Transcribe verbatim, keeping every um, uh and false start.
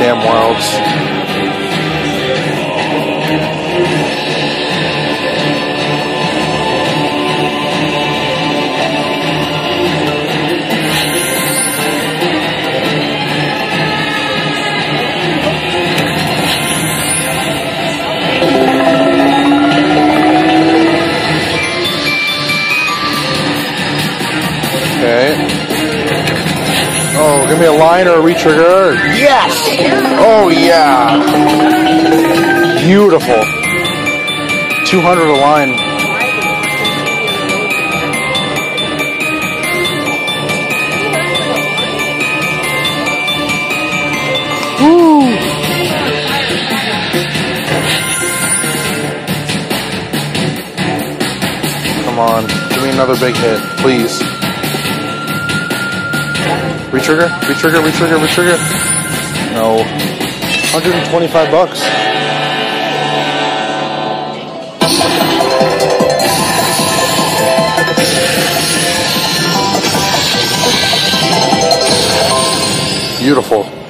damn wilds. Okay. Oh, give me a line or a retrigger. Yes! Oh, yeah. Beautiful. two hundred a line. Woo! Come on. Give me another big hit, please. Retrigger, retrigger, retrigger, retrigger. No. one hundred twenty-five bucks. Beautiful.